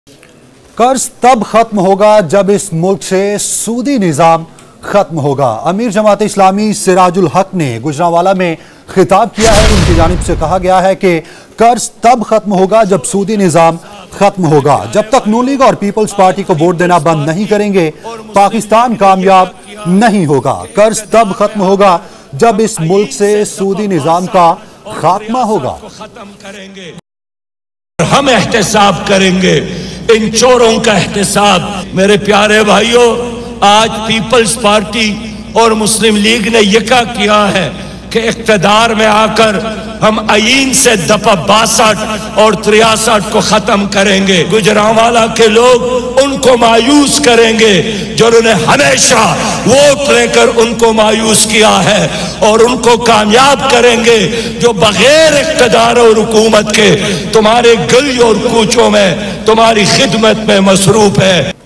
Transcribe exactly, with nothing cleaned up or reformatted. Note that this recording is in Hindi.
कर्ज तब खत्म होगा जब इस मुल्क से सूदी निजाम खत्म होगा। अमीर जमात इस्लामी सिराजुल हक ने गुजरांवाला में खिताब किया है। उनकी जानिब से कहा गया है कि कर्ज तब खत्म होगा जब सूदी निजाम खत्म होगा। जब तक नून लीग और पीपल्स पार्टी को वोट देना बंद नहीं करेंगे, पाकिस्तान कामयाब नहीं होगा। कर्ज तब खत्म होगा जब इस मुल्क से सूदी निजाम का खात्मा होगा। हम एहतसाब करेंगे इन चोरों का एहतसाब। मेरे प्यारे भाइयों, आज पीपल्स पार्टी और मुस्लिम लीग ने यका किया है कि इख्तिदार में आकर हम आईन से दफा बासठ और तिरसठ को खत्म करेंगे। गुजरांवाला के लोग उनको मायूस करेंगे जिन्होंने हमेशा वोट लेकर उनको मायूस किया है, और उनको कामयाब करेंगे जो बगैर इख्तिदार और हुकूमत के तुम्हारे गली और कूचों में तुम्हारी खिदमत में मसरूफ है।